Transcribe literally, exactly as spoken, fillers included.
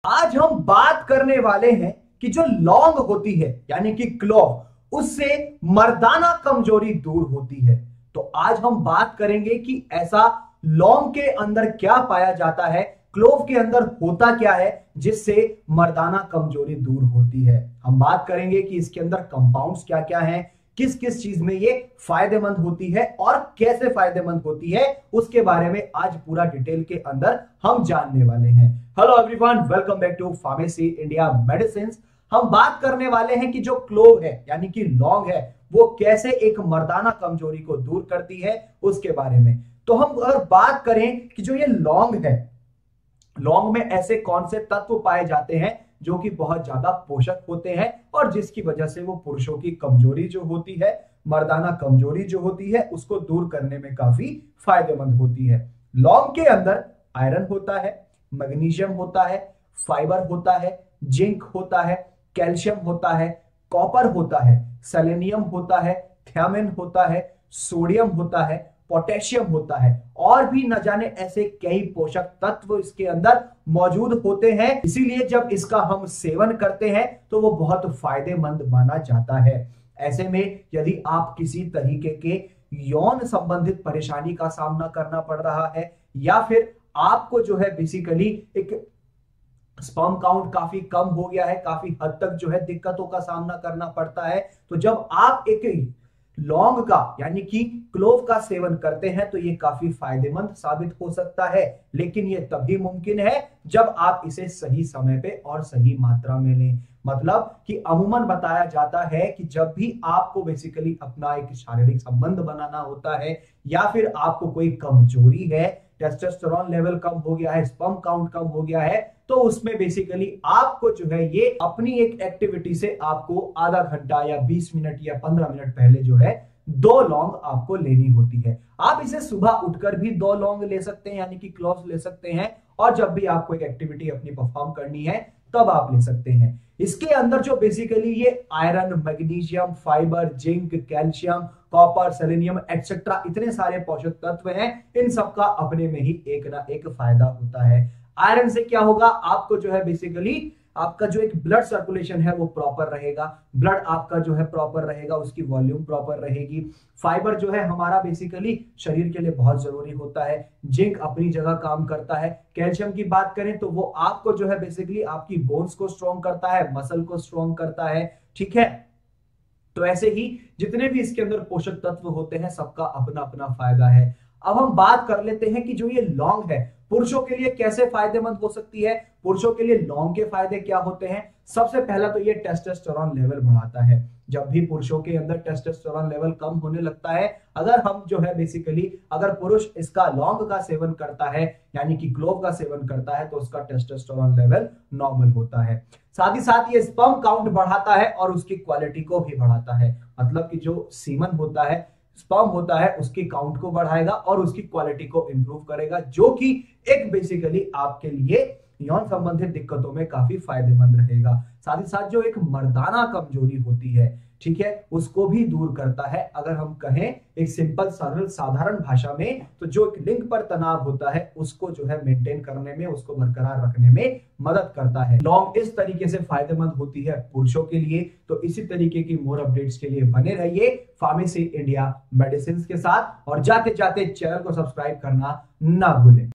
आज हम बात करने वाले हैं कि जो लौंग होती है यानी कि क्लोव, उससे मर्दाना कमजोरी दूर होती है। तो आज हम बात करेंगे कि ऐसा लौंग के अंदर क्या पाया जाता है, क्लोव के अंदर होता क्या है जिससे मर्दाना कमजोरी दूर होती है। हम बात करेंगे कि इसके अंदर कंपाउंड्स क्या क्या हैं, किस किस चीज में ये फायदेमंद होती है और कैसे फायदेमंद होती है, उसके बारे में आज पूरा डिटेल के अंदर हम जानने वाले हैं। Hello everyone, welcome back to pharmacy India medicine. हम बात करने वाले हैं कि जो क्लोव है यानी कि लौंग है वो कैसे एक मर्दाना कमजोरी को दूर करती है उसके बारे में। तो हम अगर बात करें कि जो ये लौंग है, लौंग में ऐसे कौन से तत्व पाए जाते हैं जो कि बहुत ज्यादा पोषक होते हैं और जिसकी वजह से वो पुरुषों की कमजोरी जो होती है, मर्दाना कमजोरी जो होती है, उसको दूर करने में काफी फायदेमंद होती है। लौंग के अंदर आयरन होता है, मैग्नीशियम होता है, फाइबर होता है, जिंक होता है, कैल्शियम होता है, कॉपर होता है, सेलेनियम होता है, थियामिन होता है, सोडियम होता है, पोटेशियम होता है और भी न जाने ऐसे कई पोषक तत्व इसके अंदर मौजूद होते हैं। इसीलिए जब इसका हम सेवन करते हैं तो वो बहुत फायदेमंद माना जाता है। ऐसे में यदि आप किसी तरीके के यौन संबंधित परेशानी का सामना करना पड़ रहा है या फिर आपको जो है बेसिकली एक स्पर्म काउंट काफी कम हो गया है, काफी हद तक जो है दिक्कतों का सामना करना पड़ता है, तो जब आप एक लौंग का यानी कि क्लोव का सेवन करते हैं तो ये काफी फायदेमंद साबित हो सकता है। लेकिन ये तभी मुमकिन है जब आप इसे सही समय पे और सही मात्रा में लें। मतलब कि अमूमन बताया जाता है कि जब भी आपको बेसिकली अपना एक शारीरिक संबंध बनाना होता है या फिर आपको कोई कमजोरी है, टेस्टोस्टेरोन लेवल कम हो गया है, स्पर्म काउंट कम हो गया है, तो उसमें बेसिकली आपको जो है ये अपनी एक एक्टिविटी से आपको आधा घंटा या बीस मिनट या पंद्रह मिनट पहले जो है दो लौंग आपको लेनी होती है। आप इसे सुबह उठकर भी दो लौंग ले सकते हैं यानी कि क्लोव्स ले सकते हैं, और जब भी आपको एक एक्टिविटी अपनी परफॉर्म करनी है तब आप ले सकते हैं। इसके अंदर जो बेसिकली ये iron, magnesium, fibre, zinc, calcium, copper, selenium etcetera इतने सारे पोषक तत्व हैं, इन सबका अपने में ही एक ना एक फायदा होता है। आयरन से क्या होगा, आपको जो है बेसिकली आपका जो एक ब्लड सर्कुलेशन है वो प्रॉपर रहेगा, ब्लड आपका जो है प्रॉपर रहेगा, उसकी वॉल्यूम प्रॉपर रहेगी। फाइबर जो है हमारा बेसिकली शरीर के लिए बहुत जरूरी होता है। जिंक अपनी जगह काम करता है। कैल्शियम की बात करें तो वो आपको जो है बेसिकली आपकी बोन्स को स्ट्रॉन्ग करता है, मसल को स्ट्रॉन्ग करता है, ठीक है। तो ऐसे ही जितने भी इसके अंदर पोषक तत्व होते हैं सबका अपना अपना फायदा है। अब हम बात कर लेते हैं कि जो ये लौंग है पुरुषों के लिए कैसे फायदेमंद हो सकती है। पुरुषों के लिए लौंग के फायदे क्या होते हैं? सबसे पहला तो ये टेस्टोस्टेरोन लेवल बढ़ाता है। जब भी पुरुषों के अंदर टेस्टोस्टेरोन लेवल कम होने लगता है, अगर हम जो है बेसिकली अगर पुरुष इसका लौंग का सेवन करता है यानी कि क्लोव का सेवन करता है तो उसका टेस्टोस्टेरोन लेवल नॉर्मल होता है। साथ ही साथ ये स्पर्म काउंट बढ़ाता है और उसकी क्वालिटी को भी बढ़ाता है। मतलब कि जो सीमन होता है, स्पर्म होता है, उसकी काउंट को बढ़ाएगा और उसकी क्वालिटी को इंप्रूव करेगा, जो कि एक बेसिकली आपके लिए यौन संबंधित दिक्कतों में काफी फायदेमंद रहेगा। साथ ही साथ जो एक मर्दाना कमजोरी होती है, ठीक है, उसको भी दूर करता है। अगर हम कहें एक सिंपल सरल साधारण भाषा में तो जो एक लिंग पर तनाव होता है उसको जो है मेंटेन करने में, उसको बरकरार रखने में मदद करता है। लौंग इस तरीके से फायदेमंद होती है पुरुषों के लिए। तो इसी तरीके की मोर अपडेट्स के लिए बने रहिए फार्मेसी इंडिया मेडिसिन के साथ और जाते जाते चैनल को सब्सक्राइब करना ना भूलें।